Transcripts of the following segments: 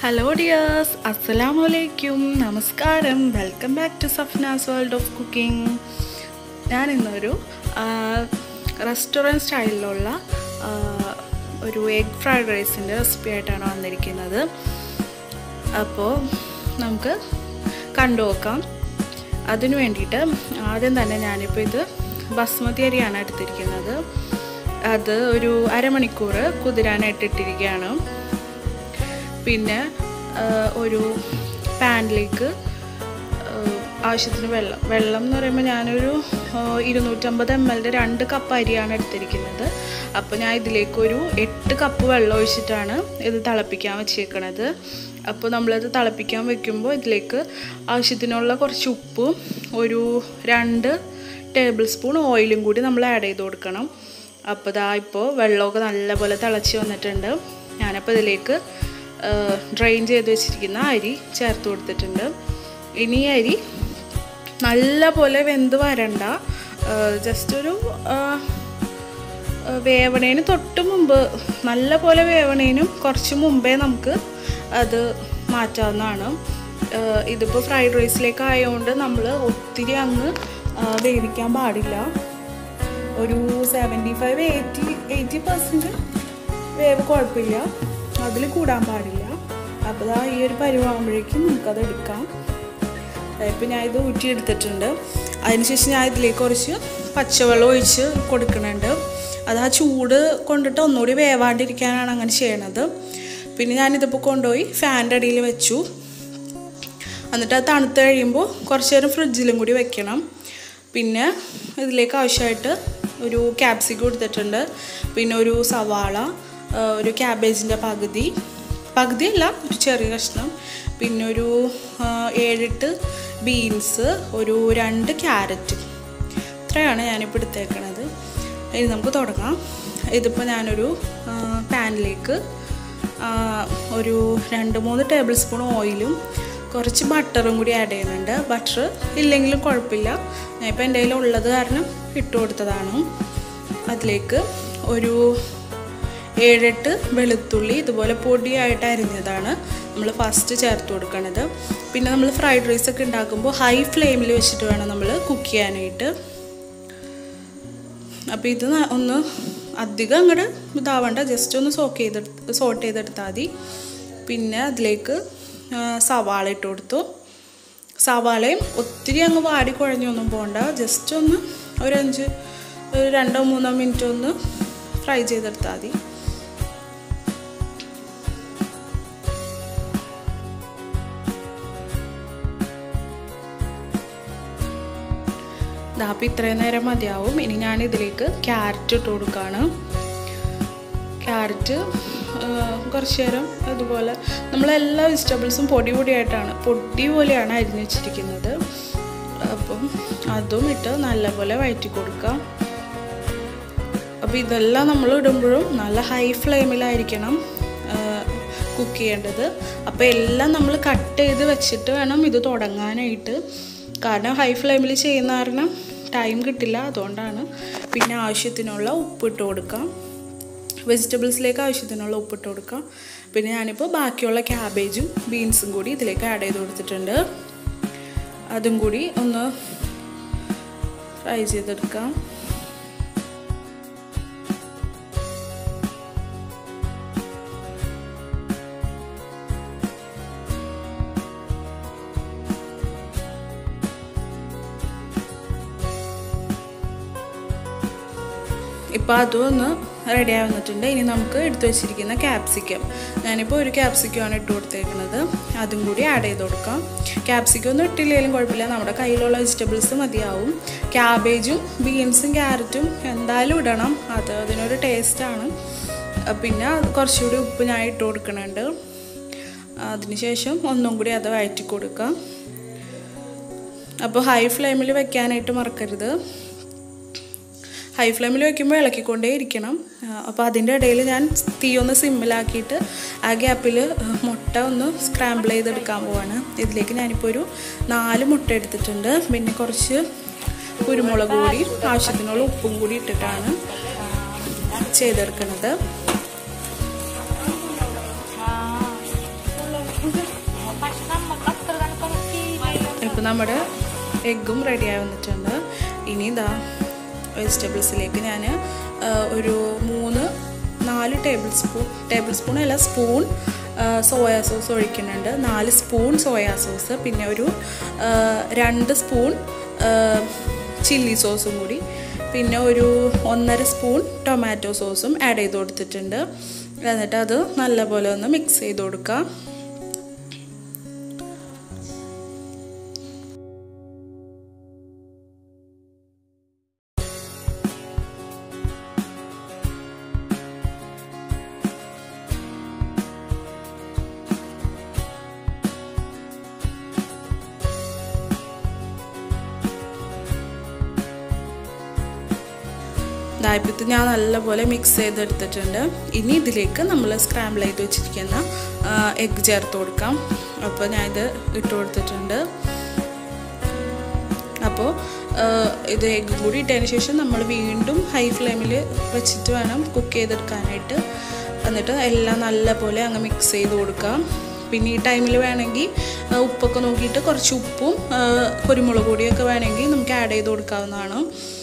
Hello dears, Assalamualaikum, Namaskaram, welcome back to Safna's World of Cooking. ഞാൻ ഇന്നൊരു restaurant സ്റ്റൈലിലുള്ള ഒരു egg fried റൈസിൻ്റെ recipe ആയിട്ടാണ് വന്നിരിക്കുന്നത്. അപ്പോൾ നമുക്ക് കണ്ടു നോക്കാം. അതിനു വേണ്ടിയിട്ട് ആദ്യം തന്നെ ഞാനിപ്പോൾ ഇത് ബസ്മതി അരിയാണ് എടുത്തിരിക്കുന്നത്. അത് ഒരു അരമണിക്കൂർ കുതിരാനായിട്ട് ഇട്ടിരിക്കുകയാണ്. പിന്നെ ഒരു പാനിലേക്ക് ആവശ്യത്തിന് വെള്ളം എന്ന് പറയുമ്പോൾ ഞാനൊരു 250 ml 2 കപ്പ് അരിയാണ് എടുത്തിരിക്കുന്നത്. അപ്പോൾ ഞാൻ ഇതിലേക്കൊരു 8 കപ്പ് വെള്ളം ഒഴിച്ചിട്ടാണ് ഇത് തിളപ്പിക്കാൻ വെച്ചേക്കണത്. അപ്പോൾ നമ്മളത് തിളപ്പിക്കാൻ വെക്കുമ്പോൾ ഇതിലേക്ക് ആവശ്യത്തിനുള്ള കുറച്ച് ഉപ്പും ഒരു 2 ടേബിൾ സ്പൂൺ ഓയിലും കൂടി നമ്മൾ ആഡ് ചെയ്ത് കൊടുക്കണം. അപ്പോൾ ഇതാ ഇപ്പോൾ വെള്ളമൊക്കെ നല്ലപോലെ തിളച്ച് വന്നിട്ടുണ്ട്. ഞാനപ്പോൾ ഇതിലേക്ക് ഡ്രെയിൻ ചെയ്ത് വെച്ചിരിക്കുന്ന അരി ചേർത്ത് കൊടുത്തിട്ടുണ്ട്. ഇനി അരി നല്ല പോലെ വെന്ത് വരണ്ട, ജസ്റ്റ് ഒരു വേവണേന് തൊട്ട് മുമ്പ്, നല്ല പോലെ വേവണേനും കുറച്ച് മുമ്പേ നമുക്ക് അത് മാറ്റാവുന്നതാണ്. ഇതിപ്പോൾ ഫ്രൈഡ് റൈസിലേക്ക് ആയതുകൊണ്ട് നമ്മൾ ഒത്തിരി അങ്ങ് വേവിക്കാൻ പാടില്ല. ഒരു 75-80% വേവ് കുഴപ്പമില്ല, അതിൽ കൂടാൻ പാടില്ല. അപ്പോൾ ഈ ഒരു പരുവാകുമ്പോഴേക്കും നമുക്കത് എടുക്കാം. ഇപ്പം ഞാൻ ഇത് ഊറ്റിയെടുത്തിട്ടുണ്ട്. അതിനുശേഷം ഞാൻ ഇതിലേക്ക് കുറച്ച് പച്ചവെള്ളം ഒഴിച്ച് കൊടുക്കുന്നുണ്ട്. അത് ആ ചൂട് കൊണ്ടിട്ട് ഒന്നുകൂടി വേവാണ്ടിരിക്കാനാണ് അങ്ങനെ ചെയ്യണത്. പിന്നെ ഞാനിതിപ്പോൾ കൊണ്ടുപോയി ഫാനിൻ്റെ അടിയിൽ വെച്ചു. എന്നിട്ട് അത് തണുത്ത് കഴിയുമ്പോൾ കുറച്ച് നേരം ഫ്രിഡ്ജിലും കൂടി വെക്കണം. പിന്നെ ഇതിലേക്ക് ആവശ്യമായിട്ട് ഒരു ക്യാപ്സിക്കം എടുത്തിട്ടുണ്ട്. പിന്നെ ഒരു സവാള, ഒരു ക്യാബേജിൻ്റെ പകുതിയല്ല, ഒരു ചെറിയ കഷ്ണം, പിന്നെ ഒരു 7-8 ബീൻസ്, ഒരു 2 ക്യാരറ്റ്, ഇത്രയാണ് ഞാനിപ്പോൾ എടുത്തേക്കണത്. ഇനി നമുക്ക് തുടങ്ങാം. ഇതിപ്പോൾ ഞാനൊരു പാനിലേക്ക് ഒരു 2-3 ടേബിൾ സ്പൂൺ ഓയിലും കുറച്ച് ബട്ടറും കൂടി ആഡ് ചെയ്യുന്നുണ്ട്. ബട്ടർ ഇല്ലെങ്കിലും കുഴപ്പമില്ല, ഞാൻ ഇപ്പോൾ എൻ്റെ കയ്യിൽ ഉള്ളത് കാരണം ഇട്ട് കൊടുത്തതാണ്. അതിലേക്ക് ഒരു 7-8 വെളുത്തുള്ളി ഇതുപോലെ പൊടിയായിട്ട് അരിഞ്ഞതാണ് നമ്മൾ ഫസ്റ്റ് ചേർത്ത് കൊടുക്കുന്നത്. പിന്നെ നമ്മൾ ഫ്രൈഡ് റൈസൊക്കെ ഉണ്ടാക്കുമ്പോൾ ഹൈ ഫ്ലെയിമിൽ വെച്ചിട്ട് വേണം നമ്മൾ കുക്ക് ചെയ്യാനായിട്ട്. അപ്പോൾ ഇത് ഒന്ന് അധികം അങ്ങോട്ട് ഇതാവണ്ട, ജസ്റ്റ് ഒന്ന് സോട്ട് ചെയ്തെടുത്താൽ മതി. പിന്നെ അതിലേക്ക് സവാള ഇട്ട് കൊടുത്തു. സവാളയും ഒത്തിരി അങ്ങ് വാടി കുഴഞ്ഞൊന്നും പോകണ്ട, ജസ്റ്റ് ഒന്ന് ഒരു 2-3 മിനിറ്റ് ഒന്ന് ഫ്രൈ ചെയ്തെടുത്താൽ മതി. അപ്പോൾ ഇത്രയും നേരം മതിയാവും. ഇനി ഞാൻ ഇതിലേക്ക് ക്യാരറ്റ് ഇട്ട് കൊടുക്കുകയാണ്. ക്യാരറ്റ് കുറച്ച് നേരം ഇതുപോലെ നമ്മളെല്ലാ വെജിറ്റബിൾസും പൊടി പോലെയാണ് അരിഞ്ഞ് വെച്ചിരിക്കുന്നത്. അപ്പം അതും ഇട്ട് നല്ലപോലെ വഴറ്റി കൊടുക്കാം. അപ്പോൾ ഇതെല്ലാം നമ്മൾ ഇടുമ്പോഴും നല്ല ഹൈ ഫ്ലെയിമിലായിരിക്കണം കുക്ക് ചെയ്യേണ്ടത്. അപ്പോൾ എല്ലാം നമ്മൾ കട്ട് ചെയ്ത് വെച്ചിട്ട് വേണം ഇത് തുടങ്ങാനായിട്ട്. കാരണം ഹൈ ഫ്ലെയിമിൽ ചെയ്യുന്ന കാരണം ടൈം കിട്ടില്ല, അതുകൊണ്ടാണ്. പിന്നെ ആവശ്യത്തിനുള്ള ഉപ്പിട്ട് കൊടുക്കാം, വെജിറ്റബിൾസിലേക്ക് ആവശ്യത്തിനുള്ള ഉപ്പിട്ട് കൊടുക്കാം. പിന്നെ ഞാനിപ്പോൾ ബാക്കിയുള്ള ക്യാബേജും ബീൻസും കൂടി ഇതിലേക്ക് ആഡ് ചെയ്ത് കൊടുത്തിട്ടുണ്ട്. അതും കൂടി ഒന്ന് ഫ്രൈ ചെയ്തെടുക്കാം. ഇപ്പോൾ അതും ഒന്ന് റെഡി ആയി വന്നിട്ടുണ്ട്. ഇനി നമുക്ക് എടുത്തു വെച്ചിരിക്കുന്ന ക്യാപ്സിക്കം, ഞാനിപ്പോൾ ഒരു ക്യാപ്സിക്കമാണ് ഇട്ട് കൊടുത്തേക്കുന്നത്, അതും കൂടി ആഡ് ചെയ്ത് കൊടുക്കാം. ക്യാപ്സിക്കം ഒന്നും ഇട്ടില്ലെങ്കിലും കുഴപ്പമില്ല, നമ്മുടെ കയ്യിലുള്ള വെജിറ്റബിൾസ് മതിയാവും. ക്യാബേജും ബീൻസും ക്യാരറ്റും എന്തായാലും ഇടണം, അതിനൊരു ടേസ്റ്റാണ്. പിന്നെ കുറച്ചുകൂടി ഉപ്പ് ഞാൻ ഇട്ട് കൊടുക്കുന്നുണ്ട്. അതിനുശേഷം ഒന്നും കൂടി അത് വഴറ്റി കൊടുക്കാം. അപ്പോൾ ഹൈ ഫ്ലെയിമിൽ വെക്കാനായിട്ട് മറക്കരുത്. ഹൈ ഫ്ലെയിമിൽ വയ്ക്കുമ്പോൾ ഇളക്കിക്കൊണ്ടേ ഇരിക്കണം. അപ്പോൾ അതിൻ്റെ ഇടയിൽ ഞാൻ തീ ഒന്ന് സിമ്മിലാക്കിയിട്ട് ആ ഗ്യാപ്പിൽ മുട്ട ഒന്ന് സ്ക്രാമ്പിൾ ചെയ്തെടുക്കാൻ പോവാണ്. ഇതിലേക്ക് ഞാനിപ്പോൾ ഒരു 4 മുട്ട എടുത്തിട്ടുണ്ട്. പിന്നെ കുറച്ച് കുരുമുളക് കൂടി ആവശ്യത്തിനുള്ള ഉപ്പും കൂടി ഇട്ടിട്ടാണ് ചെയ്തെടുക്കുന്നത്. ഇപ്പോൾ നമ്മുടെ എഗ്ഗും റെഡിയായി വന്നിട്ടുണ്ട്. ഇനി ഇതാ വെജിറ്റബിൾസിലേക്ക് ഞാൻ ഒരു 4 ടേബിൾ സ്പൂൺ അല്ല സ്പൂൺ സോയാ സോസ് ഒഴിക്കുന്നുണ്ട്. 4 സ്പൂൺ സോയാ സോസ്, പിന്നെ ഒരു 2 സ്പൂൺ ചില്ലി സോസും കൂടി, പിന്നെ ഒരു 1.5 സ്പൂൺ ടൊമാറ്റോ സോസും ആഡ് ചെയ്ത് കൊടുത്തിട്ടുണ്ട്. എന്നിട്ട് അത് നല്ലപോലെ ഒന്ന് മിക്സ് ചെയ്ത് കൊടുക്കാം. ഇതായപ്പോഴത്തെ ഞാൻ നല്ലപോലെ മിക്സ് ചെയ്തെടുത്തിട്ടുണ്ട്. ഇനി ഇതിലേക്ക് നമ്മൾ സ്ക്രാമ്പിൾ ചെയ്ത് വെച്ചിരിക്കുന്ന എഗ്ഗ് ചേർത്ത് കൊടുക്കാം. അപ്പോൾ ഞാനിത് ഇട്ട് കൊടുത്തിട്ടുണ്ട്. അപ്പോൾ ഇത് എഗ്ഗും കൂടി ഇട്ടതിന് ശേഷം നമ്മൾ വീണ്ടും ഹൈ ഫ്ലെയിമിൽ വെച്ചിട്ട് വേണം കുക്ക് ചെയ്തെടുക്കാനായിട്ട്. എന്നിട്ട് എല്ലാം നല്ലപോലെ അങ്ങ് മിക്സ് ചെയ്ത് കൊടുക്കാം. പിന്നെ ഈ ടൈമിൽ വേണമെങ്കിൽ ഉപ്പൊക്കെ നോക്കിയിട്ട് കുറച്ച് ഉപ്പും കുരുമുളക് പൊടിയൊക്കെ വേണമെങ്കിൽ നമുക്ക് ആഡ് ചെയ്ത് കൊടുക്കാവുന്നതാണ്.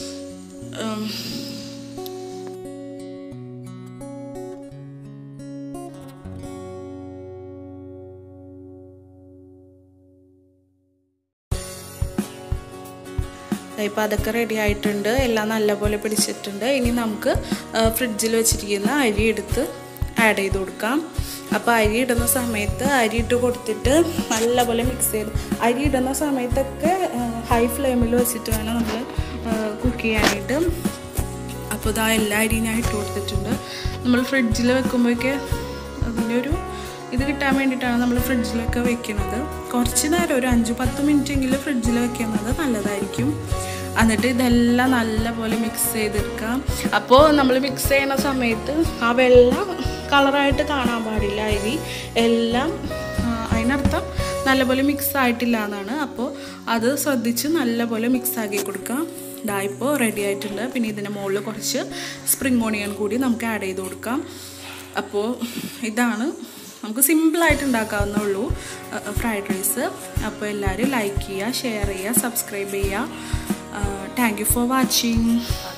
ഇപ്പോൾ അതൊക്കെ റെഡി ആയിട്ടുണ്ട്. എല്ലാം നല്ലപോലെ പിടിച്ചിട്ടുണ്ട്. ഇനി നമുക്ക് ഫ്രിഡ്ജിൽ വെച്ചിരിക്കുന്ന അരി എടുത്ത് ആഡ് ചെയ്ത് കൊടുക്കാം. അപ്പോൾ അരി ഇടുന്ന സമയത്ത് അരി ഇട്ട് കൊടുത്തിട്ട് നല്ലപോലെ മിക്സ് ചെയ്ത്, അരി ഇടുന്ന സമയത്തൊക്കെ ഹൈ ഫ്ലെയിമിൽ വെച്ചിട്ട് വേണം നമ്മൾ കുക്ക് ചെയ്യാനായിട്ട്. അപ്പോൾ ഇതാ എല്ലാ അരിയും ഞാൻ ഇട്ട് കൊടുത്തിട്ടുണ്ട്. നമ്മൾ ഫ്രിഡ്ജിൽ വെക്കുമ്പോഴേക്ക് അതിൻ്റെ ഒരു ഇത് കിട്ടാൻ വേണ്ടിയിട്ടാണ് നമ്മൾ ഫ്രിഡ്ജിലൊക്കെ വെക്കുന്നത്. കുറച്ച് നേരം ഒരു 5-10 മിനിറ്റെങ്കിലും ഫ്രിഡ്ജിൽ വെക്കുന്നത് നല്ലതായിരിക്കും. എന്നിട്ട് ഇതെല്ലാം നല്ലപോലെ മിക്സ് ചെയ്തെടുക്കാം. അപ്പോൾ നമ്മൾ മിക്സ് ചെയ്യുന്ന സമയത്ത് ആ വെള്ളം കളറായിട്ട് കാണാൻ പാടില്ല. അരി എല്ലാം അതിനർത്ഥം നല്ലപോലെ മിക്സ് ആയിട്ടില്ല എന്നാണ്. അപ്പോൾ അത് ശ്രദ്ധിച്ച് നല്ലപോലെ മിക്സ് ആക്കി കൊടുക്കാം. ഇതാ ഇപ്പോൾ റെഡി ആയിട്ടുണ്ട്. പിന്നെ ഇതിൻ്റെ മുകളിൽ കുറച്ച് സ്പ്രിംഗ് ഓണിയൻ കൂടി നമുക്ക് ആഡ് ചെയ്ത് കൊടുക്കാം. അപ്പോൾ ഇതാണ് നമുക്ക് സിമ്പിളായിട്ട് ഉണ്ടാക്കാവുന്നുള്ളൂ ഫ്രൈഡ് റൈസ്. അപ്പോൾ എല്ലാവരും ലൈക്ക് ചെയ്യുക, ഷെയർ ചെയ്യുക, സബ്സ്ക്രൈബ് ചെയ്യുക. Thank you for watching.